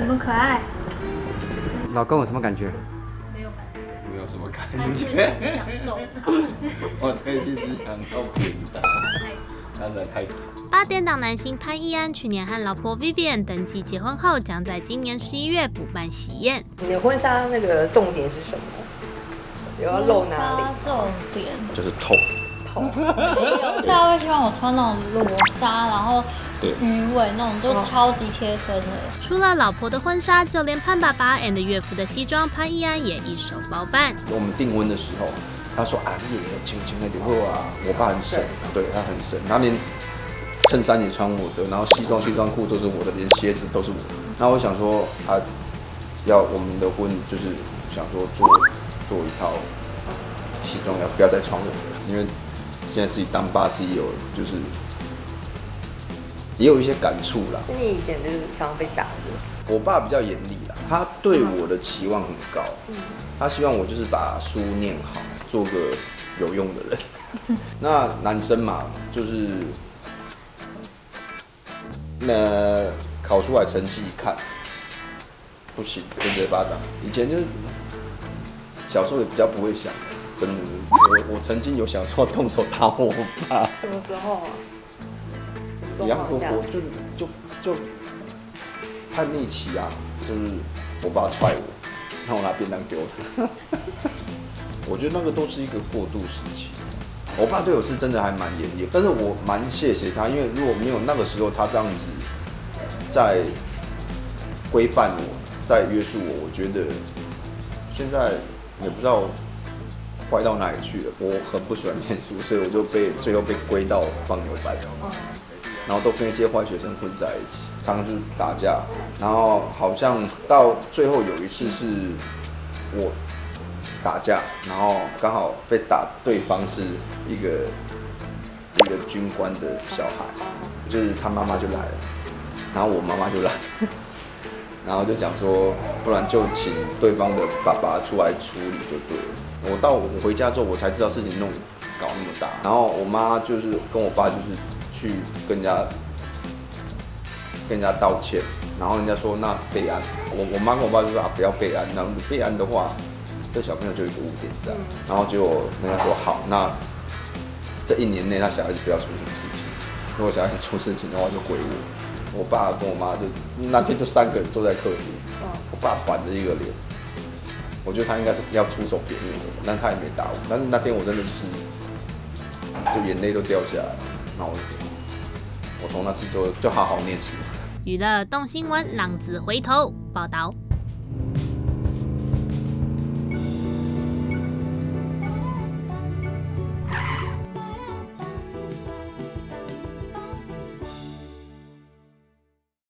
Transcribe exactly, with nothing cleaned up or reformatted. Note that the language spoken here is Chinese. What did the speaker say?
们可爱。 老公有什么感觉？ 没有感觉。 没有什么感他觉。 只想揍。 我最近只想要扁他，他实在太吵。 八点档男星潘逸安去年和老婆 Vivian 登记结婚后，将在今年十一月补办喜宴。 你的婚纱那个重点是什么？有要露哪里？ 重点就是透。 头。 没有，大家会希望我穿那种裸纱，然后鱼尾那种，就超级贴身的。 除了老婆的婚纱，就连潘爸爸 and 岳父的西装，潘逸安也一手包办。 我们订婚的时候，他说啊，你也轻轻的点啊，我爸很省，对他很省，他连衬衫也穿我的，然后西装、西装裤都是我的，连鞋子都是我的。那我想说啊，要我们的婚就是想说做做一套西装，要不要再穿我的？因为现在自己当爸，自己有就是也有一些感触啦。 你以前就是常常被打的。 我爸比较严厉啦，他对我的期望很高，嗯、他希望我就是把书念好，做个有用的人。那男生嘛，就是那考出来成绩一看不行，就直接巴掌。以前就是小时候也比较不会想，真的，我我曾经有想说动手打我爸。 什么时候啊？ 一样，我我就就就叛逆期啊，就是我爸踹我，让我拿便当丢他。我觉得那个都是一个过渡时期。我爸对我是真的还蛮严厉，但是我蛮谢谢他，因为如果没有那个时候他这样子在规范我，在约束我，我觉得现在也不知道坏到哪里去了。我很不喜欢念书，所以我就被最后被归到放牛班。然后都跟一些坏学生混在一起，常常就是打架，然后好像到最后有一次是我打架，然后刚好被打对方是一个一个军官的小孩，就是他妈妈就来了，然后我妈妈就来，然后就讲说，不然就请对方的爸爸出来处理就对了。我到我回家之后，我才知道事情弄搞那么大，然后我妈就是跟我爸就是去跟人家跟人家道歉，然后人家说那备案，我我妈跟我爸就说啊不要备案，那备案的话，这小朋友就有一个污点在，然后结果人家说好，那这一年内他小孩子不要出什么事情，如果小孩子出事情的话就回我。我爸跟我妈就那天就三个人坐在客厅，我爸板着一个脸，我觉得他应该是要出手扁我的，但他也没打我，但是那天我真的就是就眼泪都掉下来，然后我从那次就就好好念书。 娱乐动新闻，浪子回头报道。